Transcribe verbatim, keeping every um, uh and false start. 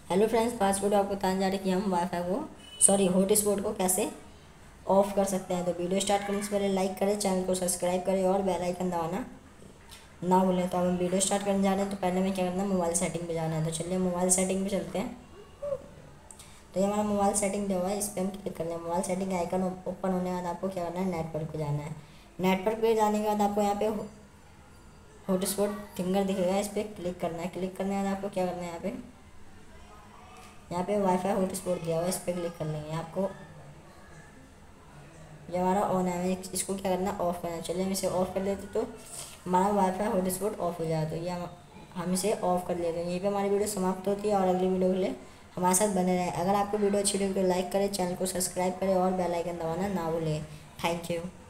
Hello friends, पाँच video आपको बताने जा रहे हैं कि हम वाईफाई को सॉरी हॉटस्पॉट को कैसे ऑफ कर सकते हैं। तो वीडियो स्टार्ट करने से पहले लाइक करें, चैनल को सब्सक्राइब करें और बेल आइकन दबाना ना भूलें। तो अब हम वीडियो स्टार्ट करने जा रहे हैं। तो पहले हमें क्या करना है, मोबाइल सेटिंग पे जाना है। तो चलिए मोबाइल सेटिंग पे चलते हैं। तो ये हमारा मोबाइल सेटिंग जो है इस पर हम क्लिक करना है। मोबाइल सेटिंग आइकन ओपन होने के बाद आपको क्या करना है, नेटवर्क पे जाना है। नेटवर्क पे जाने के बाद आपको यहाँ पे हॉटस्पॉट फिंगर दिखेगा, इस पर क्लिक करना है। क्लिक करने के बाद आपको क्या करना है, यहाँ पे यहाँ पे वाईफाई हॉटस्पॉट दिया हुआ है, इस पर क्लिक कर लेंगे। आपको ये हमारा ऑन है, इसको क्या करना है, ऑफ करना है। चलिए हम इसे ऑफ कर लेते तो हमारा वाईफाई हॉटस्पॉट ऑफ हो जाए। तो ये हम हम इसे ऑफ कर लेते हैं। यहीं पे हमारी वीडियो समाप्त होती है और अगली वीडियो के लिए हमारे साथ बने रहें। अगर आपको वीडियो अच्छी लगी तो लाइक करें, चैनल को सब्सक्राइब करें और बेल आइकन दबाना ना भूलें। Thank you.